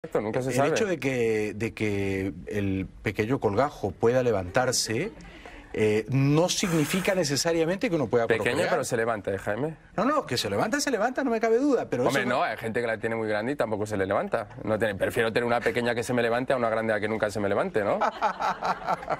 Exacto, nunca se El sabe. hecho de que el pequeño colgajo pueda levantarse no significa necesariamente que uno pueda Pequeño, procrear. pero se levanta, Jaime. No, que se levanta, no me cabe duda. Pero Hombre, eso no, hay gente que la tiene muy grande y tampoco se le levanta. Prefiero tener una pequeña que se me levante a una grande a que nunca se me levante, ¿no?